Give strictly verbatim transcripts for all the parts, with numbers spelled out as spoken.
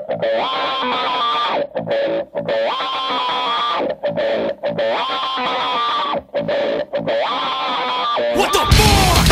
What the fuck?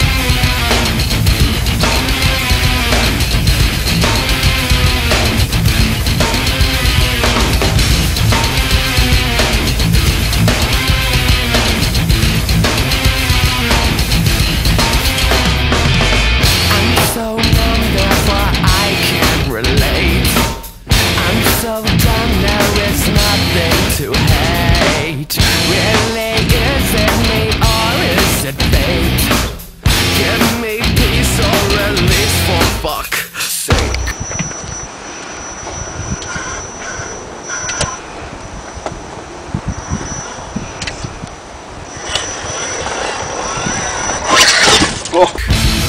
I'm so numb, therefore I can't relate. I'm so dumb, there is nothing to hate. Really, is it me or is it fate? Give me peace or release, for fuck's sake. Fuck.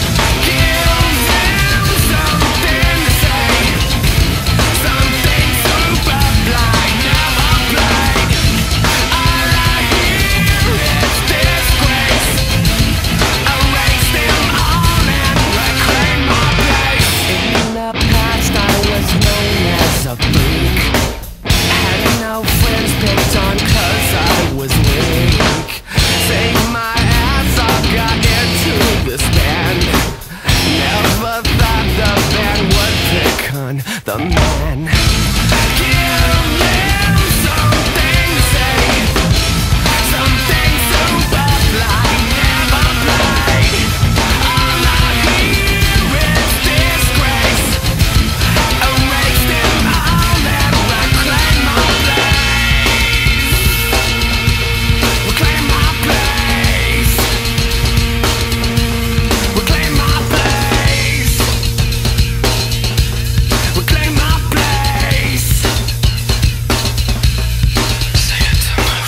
A freak. Had no friends picked on cause I was weak. Take my ass, I got into this band. Never thought the band would pick on the man. Give them something to say, something super fly, never played. All I hear is disgrace. Erase them all and reclaim my place. Reclaim my place. Reclaim my place. Reclaim my place. Say it to my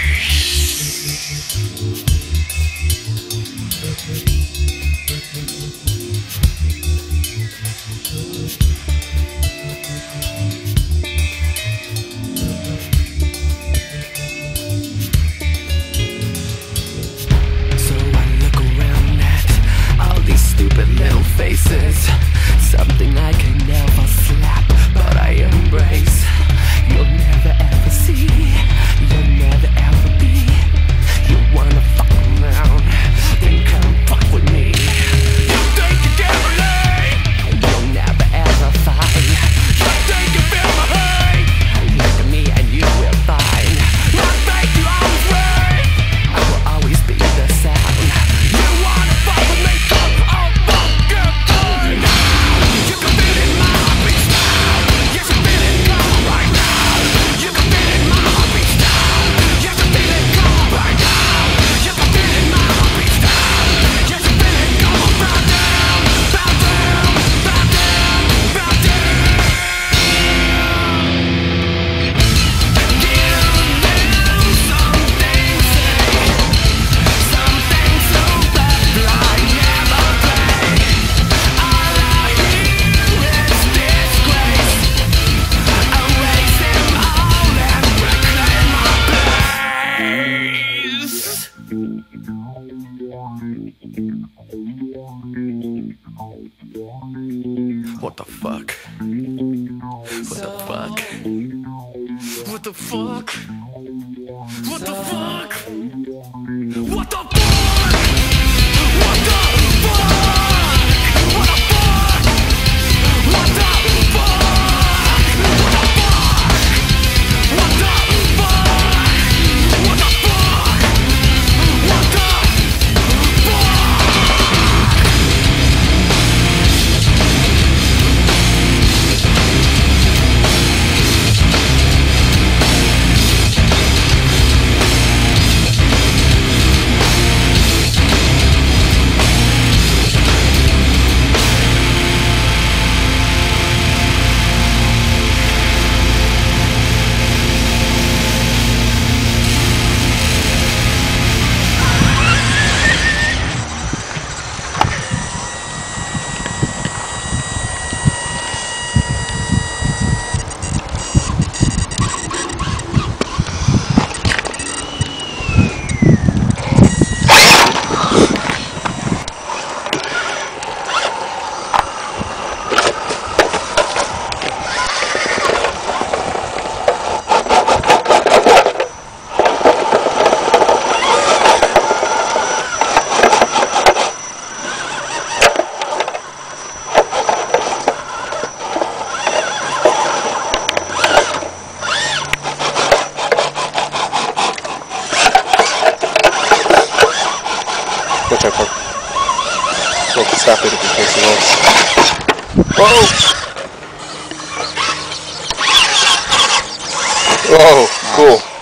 So I look around at all these stupid little faces. Something I can never slap, but I embrace. You'll never ever see, you'll never ever be. You wanna fuck around, then come fuck with me. You think you can relate, you'll never ever find. You think you feel my hate, look at me and you will find. Not think you always right, I will always be the sound. You wanna fuck with me, come on, fuck your time. You can feel it in my heartbeat style. Yes, you feel it, come on right now. You can feel it in my heartbeat style. Yes, you feel it, come on right now. You can feel it in my heartbeat style. Yes, you feel it, come on, bow down, bow down, bow down, bow down. Give them something, say something super fly, never play. All I hear is disgrace. Erase them all and reclaim my place. What the fuck? What the fuck? What the fuck? What the fuck? What the fuck? What the fuck? What the fuck? What the fuck? What the fuck? What the fuck? What the fuck? What the fuck? Well, stop it if it takes a while. Whoa! Whoa, cool.